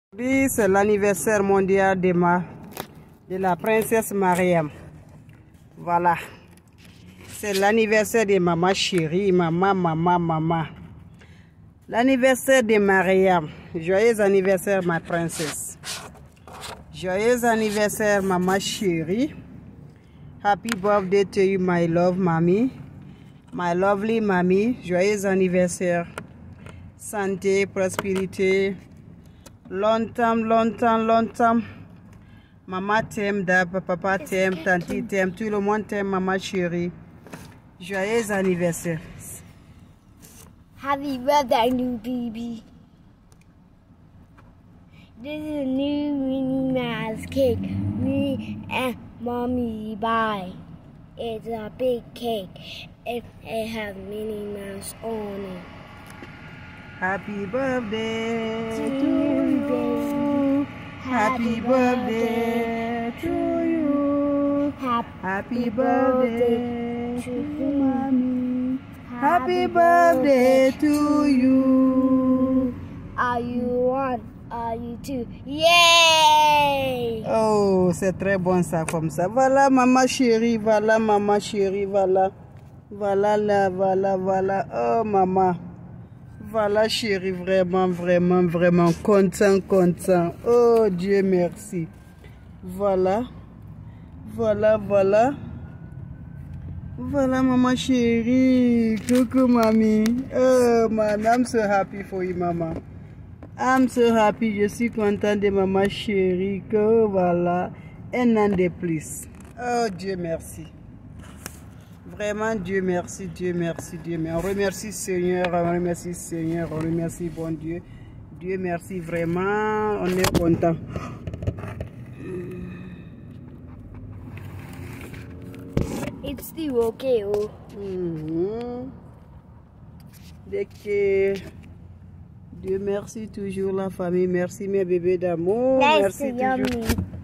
Oui, c'est l'anniversaire mondial de la princesse Mariam. Voilà. C'est l'anniversaire de maman chérie, maman. L'anniversaire de Mariam. Joyeux anniversaire, ma princesse. Joyeux anniversaire, maman chérie. Happy birthday to you, my love, mommy. My lovely mommy. Joyeux anniversaire. Santé, prospérité. Longtemps. Maman t'aime, papa t'aime, tante t'aime, tout le monde t'aime, maman chérie. Joyeux anniversaire. Happy birthday, new baby. This is a new Minnie Mouse cake me and mommy buy. It's a big cake and it has Minnie Mouse on it. Happy birthday To to you. you. Happy birthday to you. Happy birthday to you, mommy. Happy birthday to you. Are you one? Are you two? Yay! Oh, c'est très bon ça comme ça. Voilà maman chérie, voilà maman chérie, voilà. Voilà. Oh maman. Voilà chérie, vraiment content. Oh Dieu merci. Voilà maman chérie. Coucou mamie. Oh man, I'm so happy for you maman. I'm so happy, je suis contente de maman chérie. Que voilà, un an de plus. Oh Dieu merci. Vraiment, Dieu merci. On remercie Seigneur, on remercie bon Dieu. Dieu merci, vraiment, on est content. It's still okay, oh. Dès que Dieu merci toujours la famille, merci mes bébés d'amour, merci toujours. Yummy.